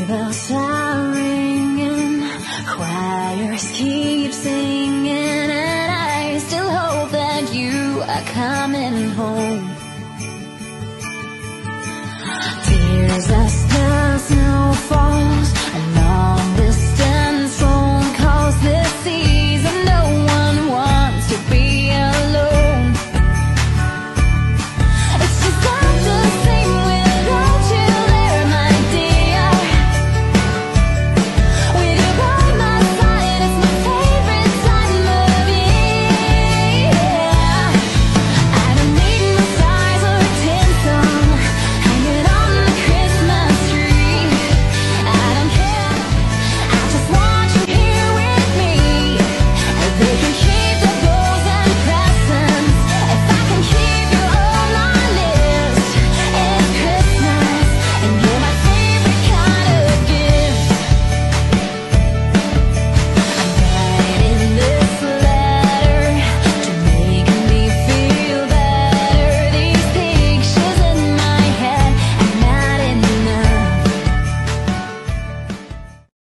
bells are ringing, choirs keep singing, and I still hope that you are coming home. Tears as the snowfall